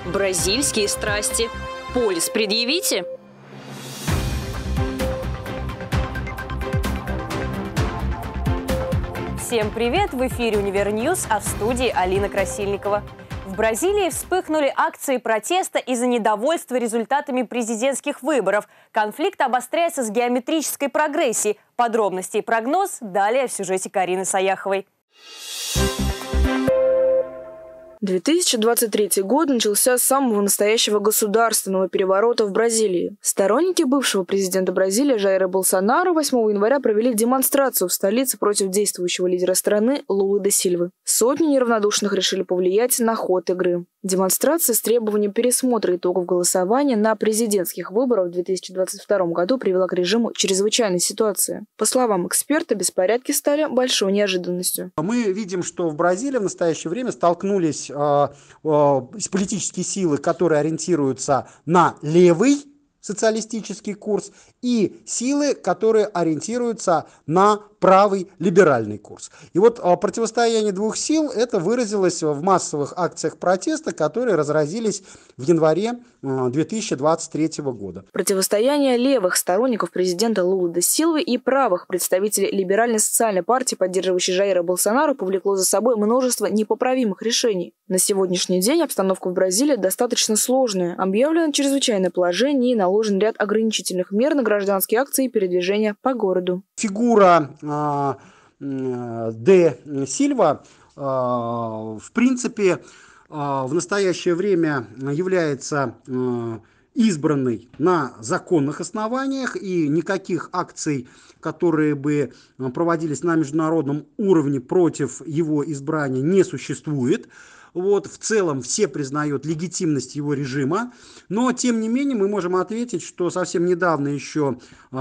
Бразильские страсти. Полис предъявите? Всем привет! В эфире «Универньюз», а в студии Алина Красильникова. В Бразилии вспыхнули акции протеста из-за недовольства результатами президентских выборов. Конфликт обостряется с геометрической прогрессией. Подробности и прогноз далее в сюжете Карины Саяховой. 2023 год начался с самого настоящего государственного переворота в Бразилии. Сторонники бывшего президента Бразилии Жаира Болсонару 8 января провели демонстрацию в столице против действующего лидера страны Лулы де Сильвы. Сотни неравнодушных решили повлиять на ход игры. Демонстрация с требованием пересмотра итогов голосования на президентских выборах в 2022 году привела к режиму чрезвычайной ситуации. По словам эксперта, беспорядки стали большой неожиданностью. Мы видим, что в Бразилии в настоящее время столкнулись политические силы, которые ориентируются на левый социалистический курс, и силы, которые ориентируются на правый либеральный курс. И вот противостояние двух сил это выразилось в массовых акциях протеста, которые разразились в январе 2023 года. Противостояние левых сторонников президента Лулы де Сильвы и правых представителей либеральной социальной партии, поддерживающей Жаира Болсонару, повлекло за собой множество непоправимых решений. На сегодняшний день обстановка в Бразилии достаточно сложная. Объявлено чрезвычайное положение и наложен ряд ограничительных мер на гражданские акции и передвижения по городу. Фигура де Сильва, в принципе, в настоящее время является избранной на законных основаниях, и никаких акций, которые бы проводились на международном уровне против его избрания, не существует. Вот, в целом все признают легитимность его режима, но тем не менее мы можем ответить, что совсем недавно еще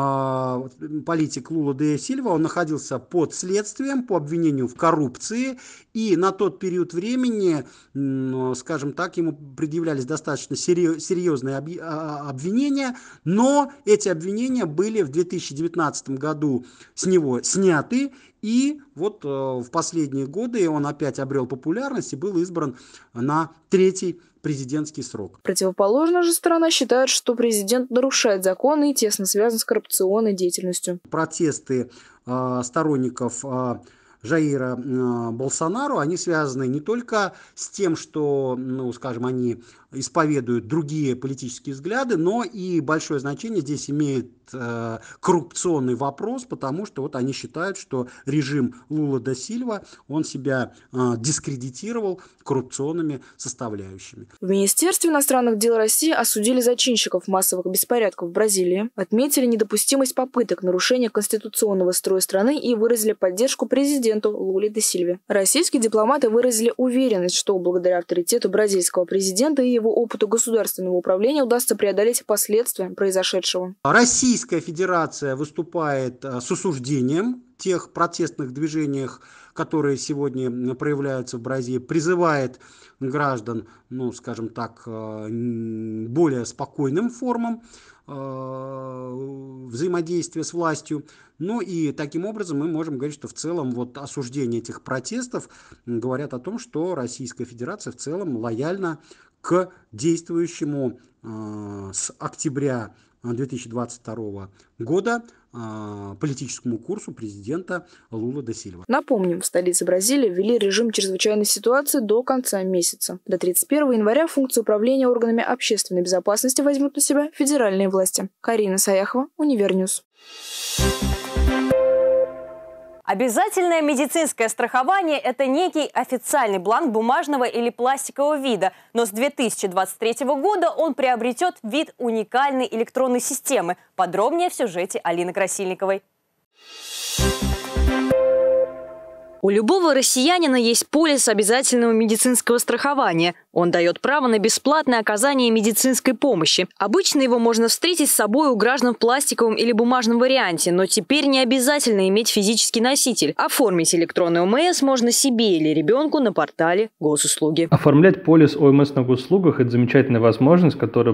политик Лула де Сильва, он находился под следствием по обвинению в коррупции, и на тот период времени, скажем так, ему предъявлялись достаточно серьезные обвинения, но эти обвинения были в 2019 году с него сняты, и вот в последние годы он опять обрел популярность и был избран на третий президентский срок. Противоположная же сторона считает, что президент нарушает законы и тесно связан с коррупционной деятельностью. Протесты сторонников Жаира Болсонару, они связаны не только с тем, что, скажем, они исповедуют другие политические взгляды, но и большое значение здесь имеет коррупционный вопрос, потому что вот они считают, что режим Лула де Сильва, он себя дискредитировал коррупционными составляющими. В Министерстве иностранных дел России осудили зачинщиков массовых беспорядков в Бразилии, отметили недопустимость попыток нарушения конституционного строя страны и выразили поддержку президенту Луле де Сильве. Российские дипломаты выразили уверенность, что благодаря авторитету бразильского президента и его опыту государственного управления удастся преодолеть последствия произошедшего. Российская Федерация выступает с осуждением тех протестных движений, которые сегодня проявляются в Бразилии, призывает граждан, скажем так, более спокойным формам взаимодействия с властью. И таким образом мы можем говорить, что в целом осуждение этих протестов говорят о том, что Российская Федерация в целом лояльна к действующему с октября 2022 года политическому курсу президента Лулы де Сильвы. Напомним, в столице Бразилии ввели режим чрезвычайной ситуации до конца месяца. До 31 января функции управления органами общественной безопасности возьмут на себя федеральные власти. Карина Саяхова, Универньюз. Обязательное медицинское страхование – это некий официальный бланк бумажного или пластикового вида, но с 2023 года он приобретет вид уникальной электронной системы. Подробнее в сюжете Алины Красильниковой. У любого россиянина есть полис обязательного медицинского страхования. Он дает право на бесплатное оказание медицинской помощи. Обычно его можно встретить с собой у граждан в пластиковом или бумажном варианте, но теперь не обязательно иметь физический носитель. Оформить электронный ОМС можно себе или ребенку на портале Госуслуги. Оформлять полис ОМС на госуслугах – это замечательная возможность, которая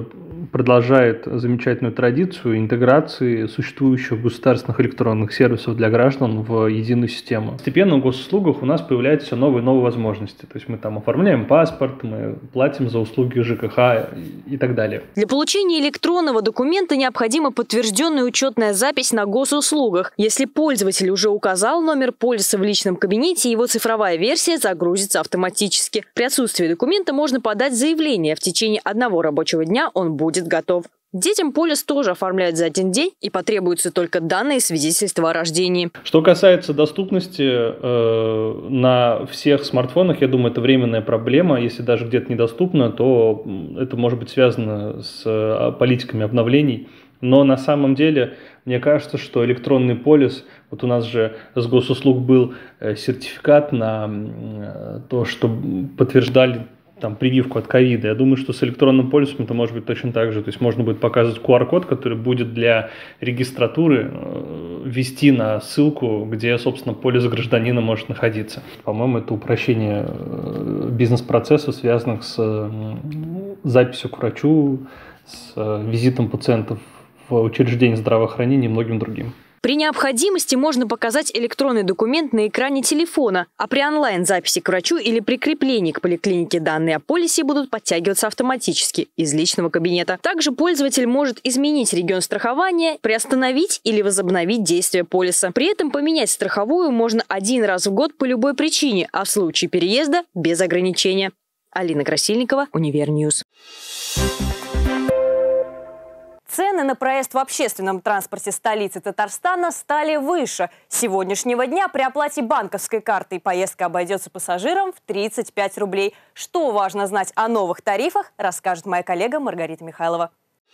продолжает замечательную традицию интеграции существующих государственных электронных сервисов для граждан в единую систему. Постепенно в госуслугах у нас появляются все новые и новые возможности. То есть мы там оформляем паспорт, мы платим за услуги ЖКХ и так далее. Для получения электронного документа необходима подтвержденная учетная запись на госуслугах. Если пользователь уже указал номер полиса в личном кабинете, его цифровая версия загрузится автоматически. При отсутствии документа можно подать заявление. В течение одного рабочего дня он будет готов. Детям полис тоже оформляют за один день, и потребуются только данные свидетельства о рождении. Что касается доступности на всех смартфонах, я думаю, это временная проблема. Если даже где-то недоступно, то это может быть связано с политиками обновлений. Но на самом деле, мне кажется, что электронный полис, вот у нас же с госуслуг был сертификат на то, что подтверждали там прививку от ковида. Я думаю, что с электронным полисом это может быть точно так же. То есть можно будет показывать QR-код, который будет для регистратуры ввести на ссылку, где, собственно, полис гражданина может находиться. По-моему, это упрощение бизнес-процессов, связанных с записью к врачу, с визитом пациентов в учреждение здравоохранения и многим другим. При необходимости можно показать электронный документ на экране телефона, а при онлайн-записи к врачу или прикреплении к поликлинике данные о полисе будут подтягиваться автоматически из личного кабинета. Также пользователь может изменить регион страхования, приостановить или возобновить действие полиса. При этом поменять страховую можно один раз в год по любой причине, а в случае переезда – без ограничения. Алина Красильникова, Универньюз. Цены на проезд в общественном транспорте столицы Татарстана стали выше. С сегодняшнего дня при оплате банковской картой поездка обойдется пассажирам в 35 рублей. Что важно знать о новых тарифах, расскажет моя коллега Маргарита Михайлова.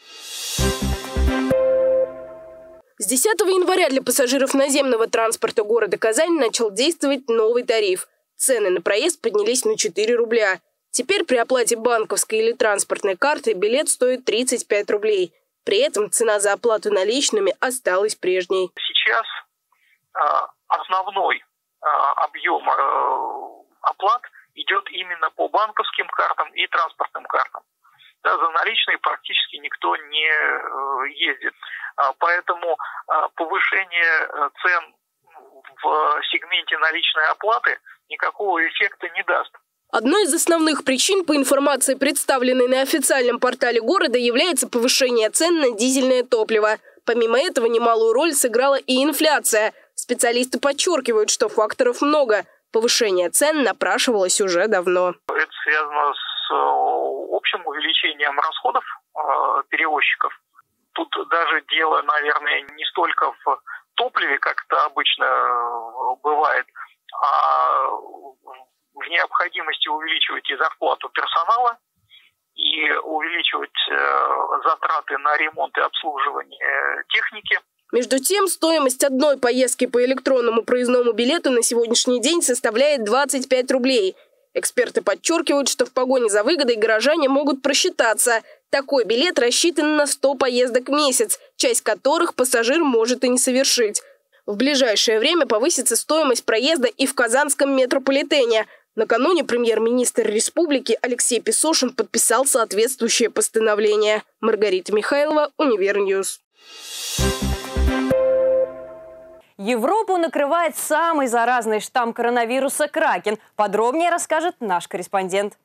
С 10 января для пассажиров наземного транспорта города Казань начал действовать новый тариф. Цены на проезд поднялись на 4 рубля. Теперь при оплате банковской или транспортной карты билет стоит 35 рублей. При этом цена за оплату наличными осталась прежней. Сейчас основной объем оплат идет именно по банковским картам и транспортным картам. Да, за наличные практически никто не ездит. Поэтому повышение цен в сегменте наличной оплаты никакого эффекта не даст. Одной из основных причин, по информации, представленной на официальном портале города, является повышение цен на дизельное топливо. Помимо этого, немалую роль сыграла и инфляция. Специалисты подчеркивают, что факторов много. Повышение цен напрашивалось уже давно. Это связано с общим увеличением расходов перевозчиков. Тут даже дело, наверное, не столько в топливе, как это обычно бывает, а в необходимости увеличивать и зарплату персонала, и увеличивать затраты на ремонт и обслуживание техники. Между тем, стоимость одной поездки по электронному проездному билету на сегодняшний день составляет 25 рублей. Эксперты подчеркивают, что в погоне за выгодой горожане могут просчитаться. Такой билет рассчитан на 100 поездок в месяц, часть которых пассажир может и не совершить. В ближайшее время повысится стоимость проезда и в Казанском метрополитене. Накануне премьер-министр республики Алексей Песошин подписал соответствующее постановление. Маргарита Михайлова, Универньюз. Европу накрывает самый заразный штамм коронавируса Кракен. Подробнее расскажет наш корреспондент.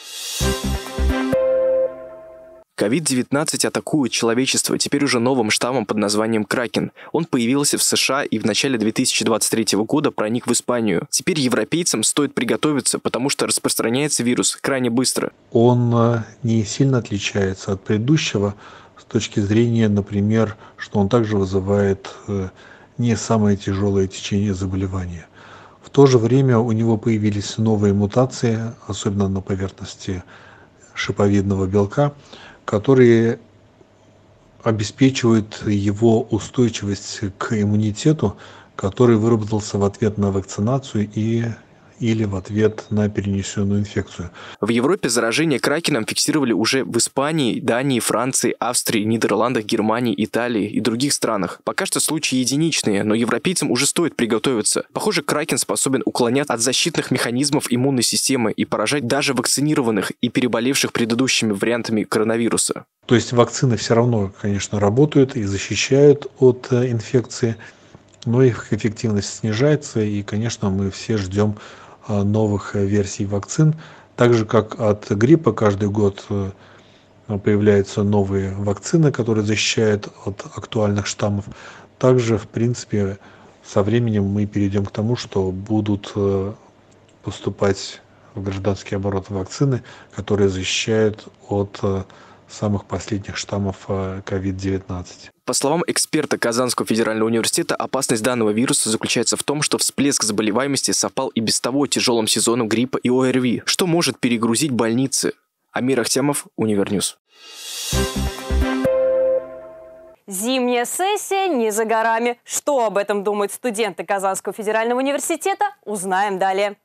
COVID-19 атакует человечество теперь уже новым штаммом под названием Кракен. Он появился в США и в начале 2023 года проник в Испанию. Теперь европейцам стоит приготовиться, потому что распространяется вирус крайне быстро. Он не сильно отличается от предыдущего с точки зрения, например, что он также вызывает не самое тяжелое течение заболевания. В то же время у него появились новые мутации, особенно на поверхности шиповидного белка, которые обеспечивают его устойчивость к иммунитету, который выработался в ответ на вакцинацию и или в ответ на перенесенную инфекцию. В Европе заражение кракеном фиксировали уже в Испании, Дании, Франции, Австрии, Нидерландах, Германии, Италии и других странах. Пока что случаи единичные, но европейцам уже стоит приготовиться. Похоже, кракен способен уклоняться от защитных механизмов иммунной системы и поражать даже вакцинированных и переболевших предыдущими вариантами коронавируса. То есть вакцины все равно, конечно, работают и защищают от инфекции, но их эффективность снижается, и, конечно, мы все ждем новых версий вакцин. Так же, как от гриппа каждый год появляются новые вакцины, которые защищают от актуальных штаммов. Также, в принципе, со временем мы перейдем к тому, что будут поступать в гражданский оборот вакцины, которые защищают от самых последних штаммов COVID-19. По словам эксперта Казанского федерального университета, опасность данного вируса заключается в том, что всплеск заболеваемости совпал и без того тяжелым сезоном гриппа и ОРВИ, что может перегрузить больницы. Амир Ахтямов, Универньюз. Зимняя сессия не за горами. Что об этом думают студенты Казанского федерального университета, узнаем далее.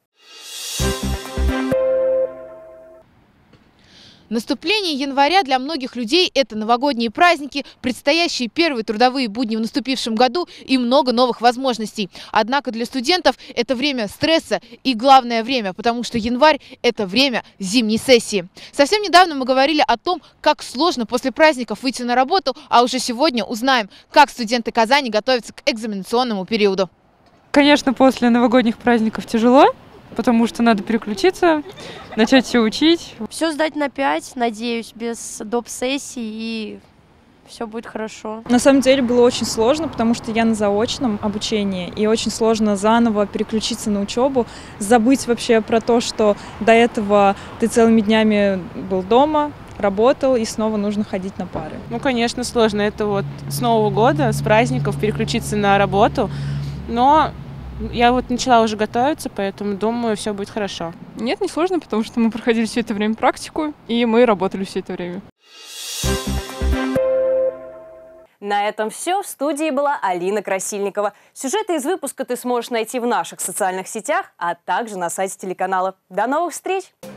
Наступление января для многих людей – это новогодние праздники, предстоящие первые трудовые будни в наступившем году и много новых возможностей. Однако для студентов это время стресса и главное время, потому что январь – это время зимней сессии. Совсем недавно мы говорили о том, как сложно после праздников выйти на работу, а уже сегодня узнаем, как студенты Казани готовятся к экзаменационному периоду. Конечно, после новогодних праздников тяжело, потому что надо переключиться, начать все учить. Все сдать на 5, надеюсь, без доп. Сессий, и все будет хорошо. На самом деле было очень сложно, потому что я на заочном обучении, и очень сложно заново переключиться на учебу, забыть вообще про то, что до этого ты целыми днями был дома, работал, и снова нужно ходить на пары. Ну, конечно, сложно. Это вот с Нового года, с праздников переключиться на работу, но я вот начала уже готовиться, поэтому думаю, все будет хорошо. Нет, не сложно, потому что мы проходили все это время практику, и мы работали все это время. На этом все. В студии была Алина Красильникова. Сюжеты из выпуска ты сможешь найти в наших социальных сетях, а также на сайте телеканала. До новых встреч!